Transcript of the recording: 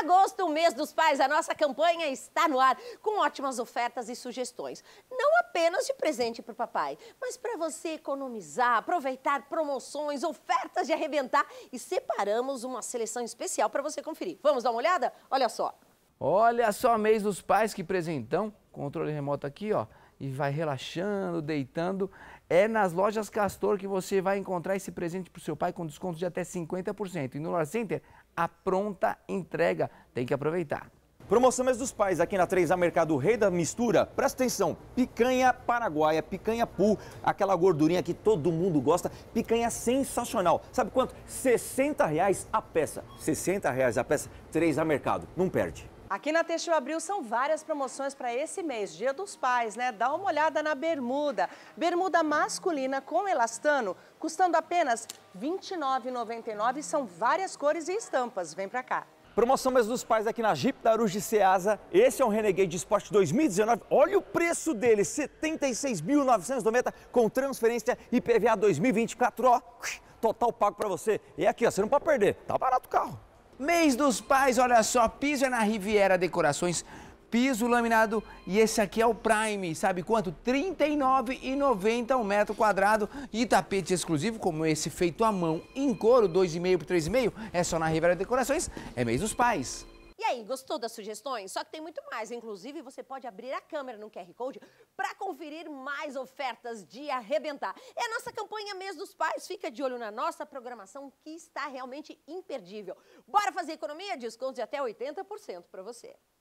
agosto, o mês dos pais, a nossa campanha está no ar, com ótimas ofertas e sugestões. Não apenas de presente para o papai, mas para você economizar, aproveitar promoções, ofertas de arrebentar. E separamos uma seleção especial para você conferir. Vamos dar uma olhada? Olha só. Olha só, mês dos pais, que presentão. Controle remoto aqui, ó. E vai relaxando, deitando. É nas lojas Castor que você vai encontrar esse presente para o seu pai com desconto de até 50%. E no Lar Center, a pronta entrega. Tem que aproveitar. Promoção Mês dos Pais aqui na 3A Mercado Rei da Mistura. Presta atenção, picanha paraguaia, picanha pool, aquela gordurinha que todo mundo gosta, picanha sensacional. Sabe quanto? R$60 a peça. R$60 a peça, 3A Mercado. Não perde. Aqui na Têxtil Abril são várias promoções para esse mês, Dia dos Pais, né? Dá uma olhada na bermuda. Bermuda masculina com elastano, custando apenas R$ 29,99. São várias cores e estampas. Vem pra cá. Promoção Mês dos Pais aqui na Jeep da Aruj de Ceasa. Esse é um Renegade Sport 2019. Olha o preço dele, R$ 76.990 com transferência IPVA 2024, ó. Total pago para você. E aqui, ó, você não pode perder. Tá barato o carro. Mês dos pais, olha só, piso é na Riviera Decorações, piso laminado e esse aqui é o Prime, sabe quanto? R$ 39,90 um metro quadrado e tapete exclusivo como esse feito à mão em couro, 2,5 por 3,5, é só na Riviera Decorações, é mês dos pais. E aí, gostou das sugestões? Só que tem muito mais. Inclusive, você pode abrir a câmera no QR Code para conferir mais ofertas de arrebentar. É a nossa campanha Mês dos Pais. Fica de olho na nossa programação que está realmente imperdível. Bora fazer economia? Desconto de até 80% para você.